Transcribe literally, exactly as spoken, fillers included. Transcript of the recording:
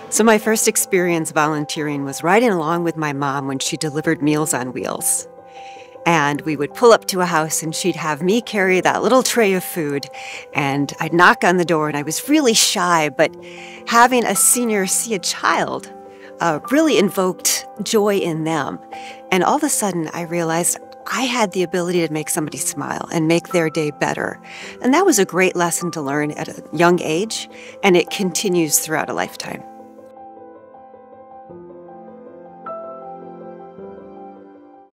So my first experience volunteering was riding along with my mom when she delivered Meals on Wheels. And we would pull up to a house and she'd have me carry that little tray of food. And I'd knock on the door and I was really shy, but having a senior see a child uh, really invoked joy in them. And all of a sudden I realized I had the ability to make somebody smile and make their day better. And that was a great lesson to learn at a young age, and it continues throughout a lifetime.